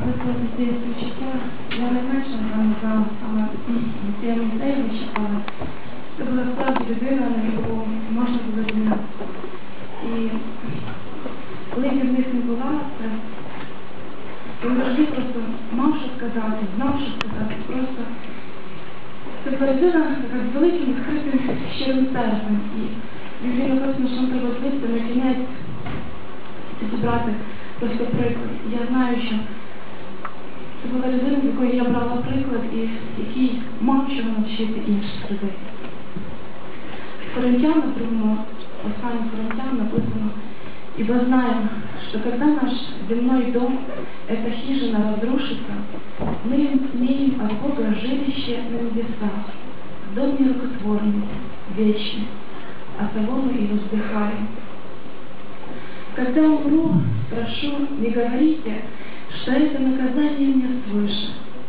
висловити ці відчуття. Я найменше знала саме ці місцеві відчувала. Це була справді людина, на яку можна було змінятися. І коли я в них не була, він завжди просто мав що сказати, знав, що сказати. Просто це була людина така з великим, відкритим, щирим серцем. І він написано, що треба звідси на кінець зібрати просто приклад. Я знаю, що це була людина, з якої я брала приклад і який мав чого навчити інших людей. Коринтян, на другому послании Коринтян написано: «Ибо знаем, что когда наш земной дом, эта хижина, разрушится, мы имеем от Бога жилище на небесах, дом нерукотворный, вечный, а того мы и воздыхаем. Когда умру, прошу, не говорите, что это наказание мне свыше.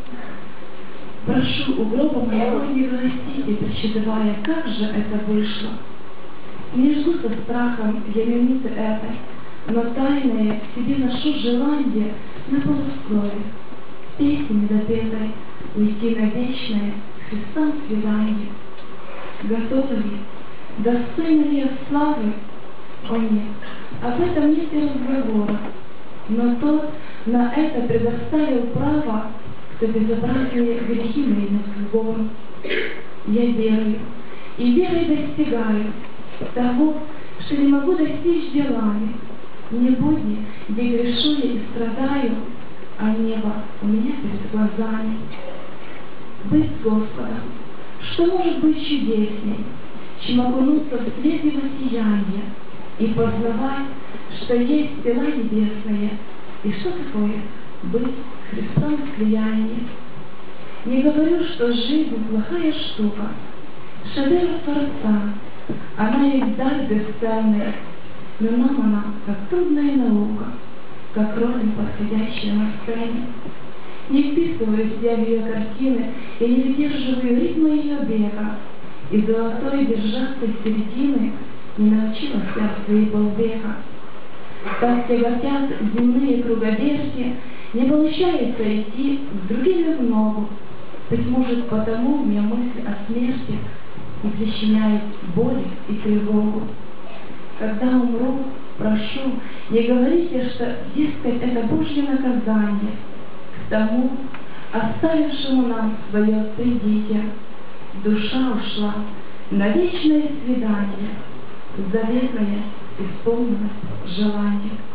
Прошу, у гроба моего не выносите, причитывая, как же это вышло. Не жду со страхом я минуты этой, но тайное в себе ношу желание на полуслове, песни недопетой, уйти на вечное Христом свидание. Готова ли, достойна ли я славы? О нет, об этом нет и разговора, но тот на это предоставил право, кто безобразные грехи мои на гору. Я верую, и верой достигаю того, что не могу достичь делами. Не будни, где грешу я и страдаю, а небо у меня перед глазами. Быть с Господом, что может быть чудесней, чем окунуться в свет Его сияния и познавать, что есть тела небесные, и что такое быть Христом в слиянии. Не говорю, что жизнь плохая штука, шедевр Творца, она есть дар бесценный, но нам она как трудная наука, как роль, подходящая на сцене. Не вписываюсь я в ее картины и не выдерживаю ритма ее бега, и золотой держаться середины не научилась я в свои полвека. Так тяготят земные круговерти, не получается идти с другими в ногу. Быть может, потому мне мысль о смерти и причиняет боли и тревогу. Когда умру, прошу, не говорите, что, дескать, это Божье наказание. К тому, оставившему нам свое придите, душа ушла на вечное свидание, заветное исполнилось желание.